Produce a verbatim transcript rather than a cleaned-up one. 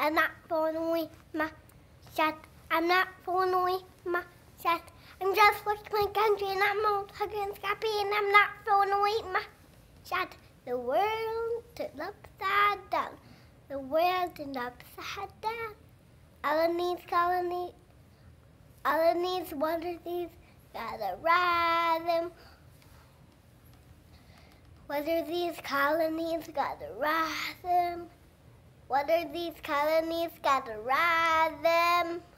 I'm not throwing away my shot. I'm not throwing away my shot. I'm just for my country and I'm not against copy and I'm not throwing away my shot. The world turned upside down. The world turned upside down. All of these colonies, all of these wonder these, gotta ride them. What are these colonies, gotta ride them? What are these colonies, gotta ride them?